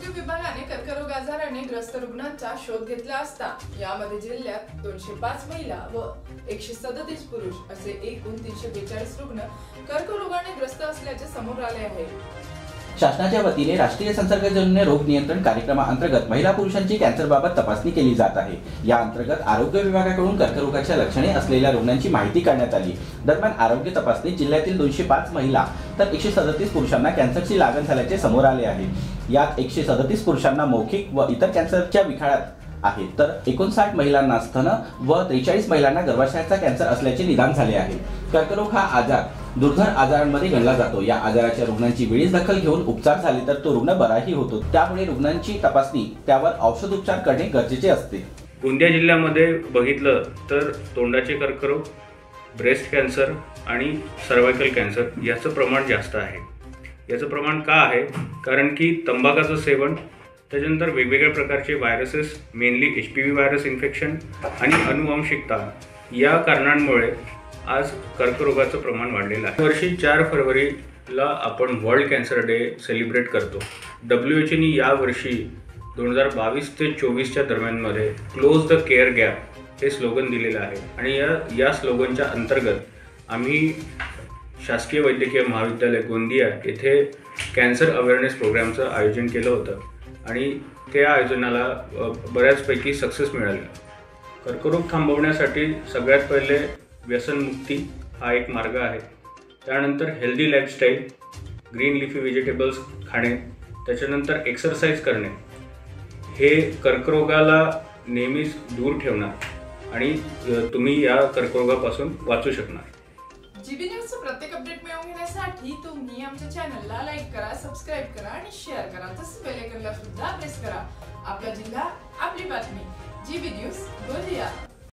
विभागाने कर्करोग आजाराने ग्रस्त रुग्णांचा शोध घेतला असता यामध्ये जिल्ह्यात 205 महिला व 137 पुरुष असे एकूण 342 रुग्ण कर्करोगाने ग्रस्त असल्याचे समोर आले आहे। शासनाच्या वतीने राष्ट्रीय संसर्गजन्य रोग नियंत्रण कार्यक्रमाअंतर्गत महिला पुरुषांची कॅन्सरबाबत तपासणी केली जात आहे। या अंतर्गत आरोग्य विभागाकडून कर्करोगाच्या लक्षणे असलेल्या रुग्णांची माहिती काढण्यात आली। दरम्यान आरोग्य तपासणीत जिल्ह्यातील 205 महिला तर 137 पुरुषांना कॅन्सरची लागण झाल्याचे समोर आले आहे। यात 137 पुरुषांना मौखिक व इतर कॅन्सरच्या विळख्यात आहे, तर 59 महिलांना स्तन व 43 महिलांना गर्भाशयाचा कॅन्सर असल्याचे निदान झाले आहे। कर्करोग हा आजार दुर्धर आजारांमध्ये गणला जातो। या आजाराच्या रुग्णांची वेळीच दखल घेऊन उपचार झाले तर तो रुग्ण बराही होतो। त्यामुळे रुग्णांची तपासणी त्यावर औषधोपचार करणे गरजेचे असते। गोंदिया जिल्ह्यामध्ये बघितलं तर तोंडाचे कर्करोग, ब्रेस्ट कॅन्सर आणि सर्वायकल कॅन्सर याचं प्रमाण जास्त आहे। याचं प्रमाण का आहे? कारण की तंबाखाचं सेवन, त्याच्यानंतर वेगवेगळ्या प्रकारचे viruses, mainly HPV virus infection आणि अनुवांशिकता या कारणांमुळे आज कर्करोगाचं प्रमाण वाढलेलं आहे। वर्षी 4 फरवरीला आपण वर्ल्ड कॅन्सर डे सेलिब्रेट करतो। WHO या वर्षी 2022 ते 24च्या दरम्यानमध्ये क्लोज द केअर गॅप हे स्लोगन दिलेलं आहे आणि या स्लोगनच्या अंतर्गत आम्ही शासकीय वैद्यकीय महाविद्यालय गोंदिया येथे कॅन्सर अवेअरनेस प्रोग्रामचं आयोजन केलं होतं आणि त्या आयोजनाला बऱ्याचपैकी सक्सेस मिळाली। कर्करोग थांबवण्यासाठी सगळ्यात पहिले व्यसनमुक्ती हा एक मार्ग आहे। त्यानंतर healthy lifestyle, green leafy vegetables खाणे, त्याच्यानंतर एक्सरसाइज करणे हे कर्करोगाला नेहमीच दूर ठेवणार आणि तुम्ही या कर्करोगापासून वाचू शकणार। जीबी न्यूजचं प्रत्येक अपडेट मिळवून घेण्यासाठी तुम्ही आमच्या चॅनलला लाईक करा, सबस्क्राइब करा आणि शेअर करा। तसंच बेल आयकॉनला सुद्धा प्रेस करा। आपला जिल्हा, आपली बातमी, जीबी न्यूज गोंदिया।